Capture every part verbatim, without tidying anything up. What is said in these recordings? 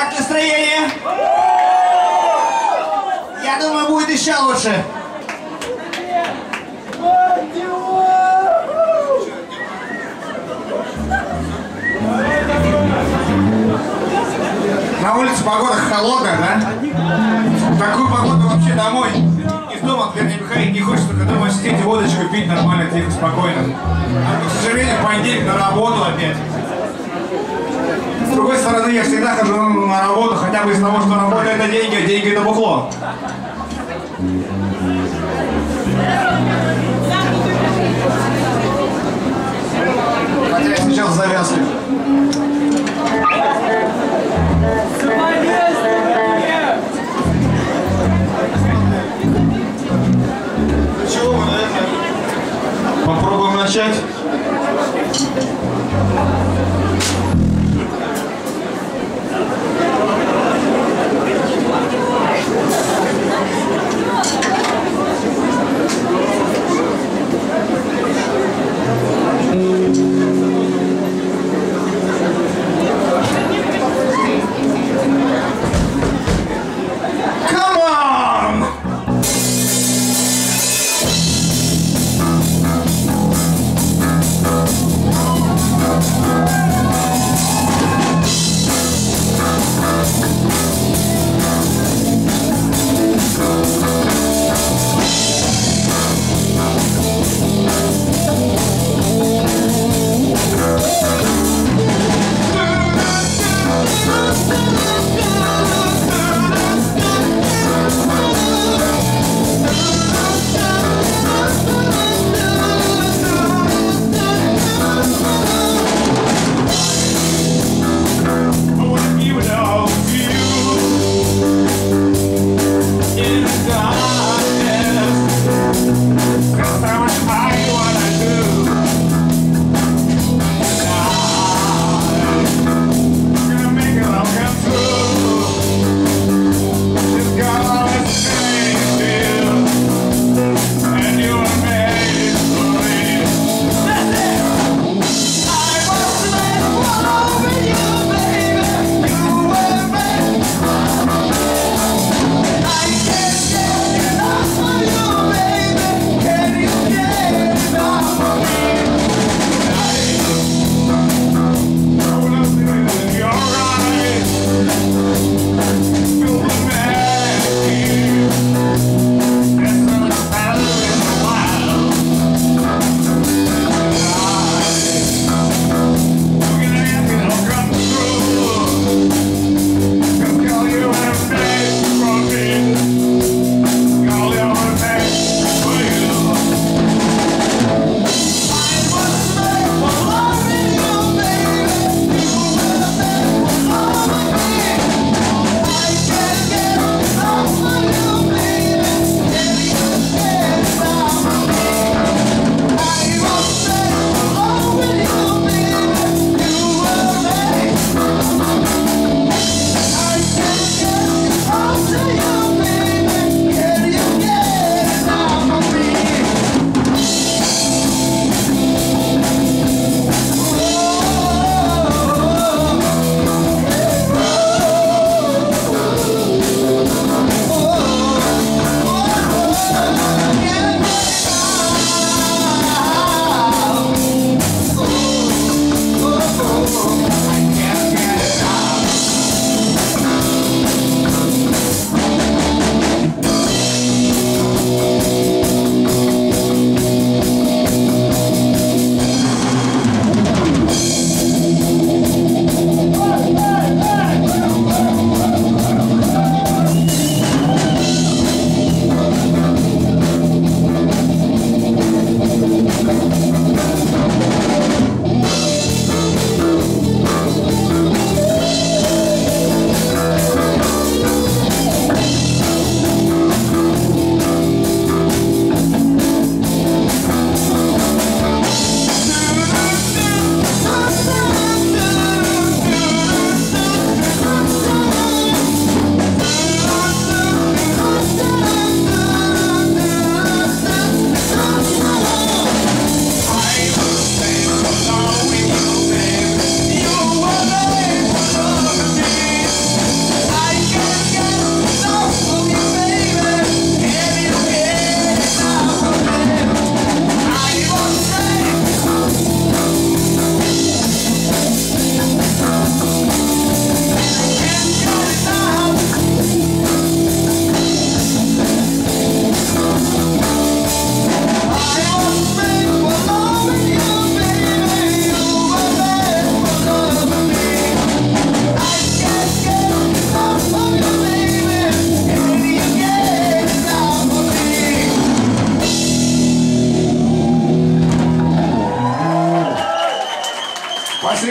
Как настроение? Я думаю, будет еще лучше. На улице погода холодная, да? В такую погоду вообще домой из дома, вернее, выходить не хочется, только дома сидеть, водочку пить нормально, тихо, спокойно. А, к сожалению, понедельник на работу опять. С другой стороны, я всегда хожу на работу, хотя бы из того, что работа это деньги, а деньги это бухло. Хотя я сейчас завязка. Чего мы, наверное, попробуем начать?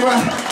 Спасибо.